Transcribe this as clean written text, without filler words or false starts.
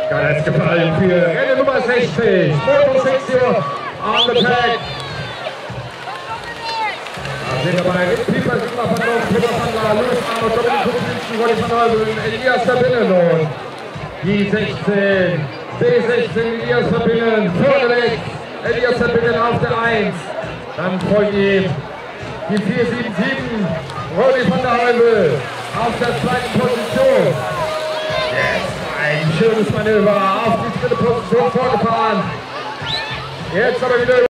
Ganz gefallen für Rennen Nummer 60. Motorsektion on the track. Da sind dabei Rick Pieper, Sigmar van Dorf, Peter van La, Louis Arnold, Dominik Kuzinski, Ronny van Heuveln, Elias Verbinnen. Die 16, B16, Elias Verbinnen, vorneweg, Elias Verbinnen auf der 1. Dann folgt ihm die 477, Ronny van der Heuvel auf der 2. Position. Jetzt ein schönes Manöver auf die 3. Position vorgefahren. Jetzt aber wieder